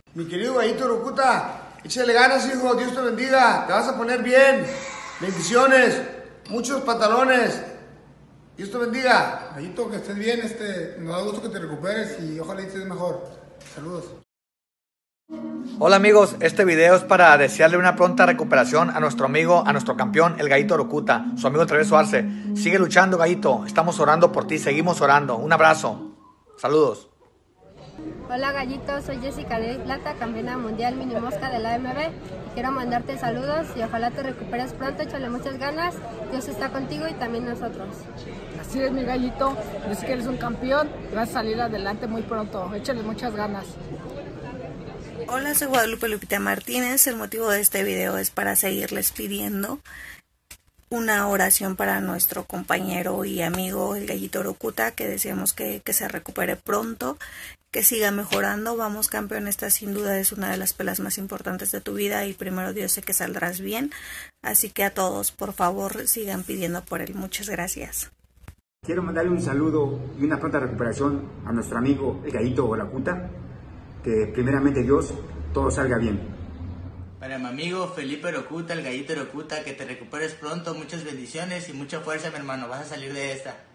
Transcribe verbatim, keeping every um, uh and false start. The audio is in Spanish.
Mi querido Gallito Rocuta, échale ganas, hijo, Dios te bendiga, te vas a poner bien. Bendiciones, muchos pantalones. Dios te bendiga. Gallito, que estés bien, este, nos da gusto que te recuperes y ojalá estés mejor. Saludos. Hola amigos, este video es para desearle una pronta recuperación a nuestro amigo, a nuestro campeón, el Gallito Rocuta, su amigo el Travieso Arce. Sigue luchando, Gallito, estamos orando por ti, seguimos orando. Un abrazo, saludos. Hola Gallito, soy Jessica de Plata, campeona mundial mini mosca de la A M B. Y quiero mandarte saludos y ojalá te recuperes pronto, échale muchas ganas. Dios está contigo y también nosotros. Así es, mi Gallito, yo sé que eres un campeón y vas a salir adelante muy pronto, échale muchas ganas. Hola, soy Guadalupe Lupita Martínez. El motivo de este video es para seguirles pidiendo una oración para nuestro compañero y amigo el Gallito Rocuta, que deseamos que, que se recupere pronto, que siga mejorando. Vamos, campeón, esta sin duda es una de las peleas más importantes de tu vida y primero Dios sé que saldrás bien. Así que a todos, por favor, sigan pidiendo por él. Muchas gracias. Quiero mandarle un saludo y una pronta recuperación a nuestro amigo el Gallito Rocuta, que primeramente Dios todo salga bien. Para mi amigo Felipe Rocuta, el Gallito Rocuta, que te recuperes pronto, muchas bendiciones y mucha fuerza, mi hermano, vas a salir de esta.